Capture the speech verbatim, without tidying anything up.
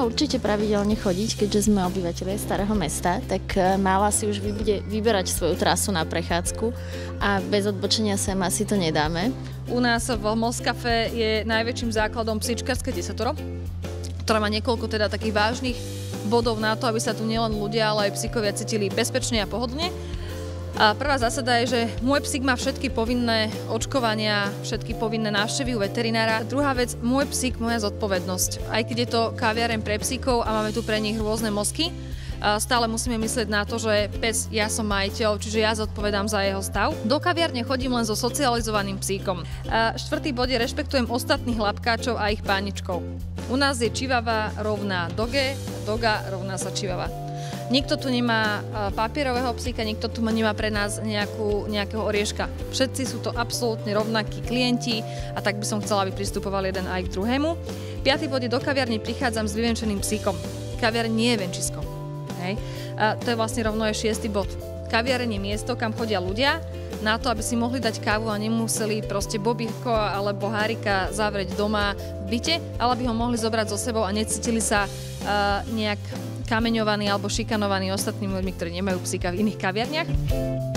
mala určite pravidelne chodiť, keďže sme obyvateľe Starého mesta, tak mala si už vybude, vyberať svoju trasu na prechádzku a bez odbočenia sem asi to nedáme. U nás v Moskafe je najväčším základom psíčkarské desatoro, ktorá má niekoľko teda takých vážnych bodov na to, aby sa tu nielen ľudia, ale aj psíkovia cítili bezpečne a pohodlne. A prvá zásada je, že môj psík má všetky povinné očkovania, všetky povinné návštevy u veterinára. Druhá vec, môj psík, moja zodpovednosť. Aj keď je to kaviareň pre psíkov a máme tu pre nich rôzne mozky, stále musíme myslieť na to, že pes, ja som majiteľ, čiže ja zodpovedám za jeho stav. Do kaviarne chodím len so socializovaným psíkom. A štvrtý bod je, rešpektujem ostatných labkáčov a ich páničkov. U nás je čivava rovná doge, doga rovná sa čivava. Nikto tu nemá papierového psíka, nikto tu nemá pre nás nejakú, nejakého orieška. Všetci sú to absolútne rovnakí klienti a tak by som chcela, aby pristupovali jeden aj k druhému. Piatý bod je, do kaviarne prichádzam s vyvenčeným psíkom. Kaviareň nie je venčisko. Hej. A to je vlastne rovno aj šiestý bod. Kaviareň je miesto, kam chodia ľudia na to, aby si mohli dať kávu a nemuseli proste bobíko alebo hárika zavrieť doma v byte, ale aby ho mohli zobrať so sebou a necítili sa uh, nejak kameňovaní alebo šikanovaní ostatnými ľuďmi, ktorí nemajú psíka v iných kaviarniach.